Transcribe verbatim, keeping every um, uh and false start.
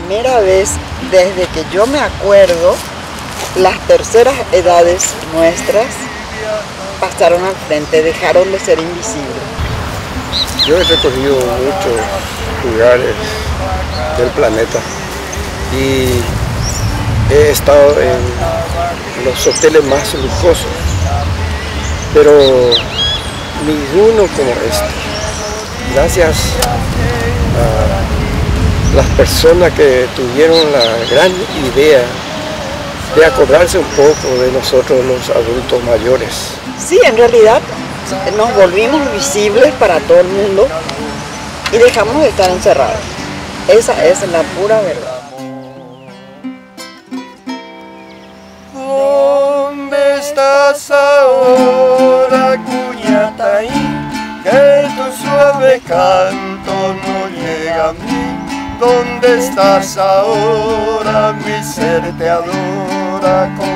primera vez desde que yo me acuerdo, las terceras edades nuestras pasaron al frente, dejaron de ser invisibles. Yo he recorrido muchos lugares del planeta y he estado en los hoteles más lujosos, pero ninguno como este. Gracias a las personas que tuvieron la gran idea de acordarse un poco de nosotros los adultos mayores. Sí, en realidad nos volvimos visibles para todo el mundo y dejamos de estar encerrados. Esa es la pura verdad. ¿Dónde estás ahora, cuñataí? Que tu suave canto no llega a mí. ¿Dónde estás ahora? Mi ser te adora.